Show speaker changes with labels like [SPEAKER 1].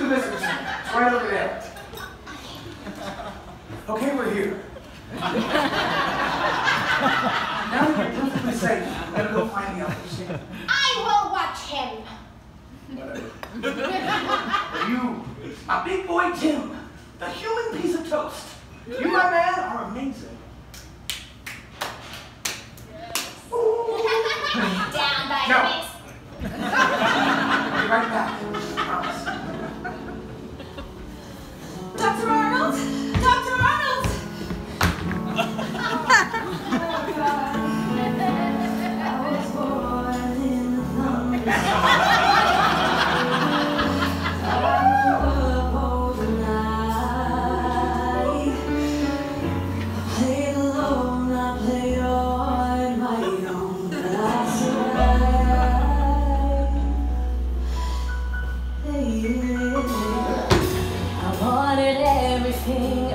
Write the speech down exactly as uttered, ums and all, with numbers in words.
[SPEAKER 1] the visitor center. It's right over there. Okay, we're here. Now that you're perfectly safe, I'm gonna go find the others.
[SPEAKER 2] I will watch him.
[SPEAKER 1] Whatever. You, my big boy Tim, the human piece of toast. You, my man, are amazing.
[SPEAKER 2] Down by
[SPEAKER 1] No.
[SPEAKER 2] miss.
[SPEAKER 1] I'll be right back. I promise.
[SPEAKER 2] Doctor Arnold? Doctor Arnold!
[SPEAKER 3] I wanted everything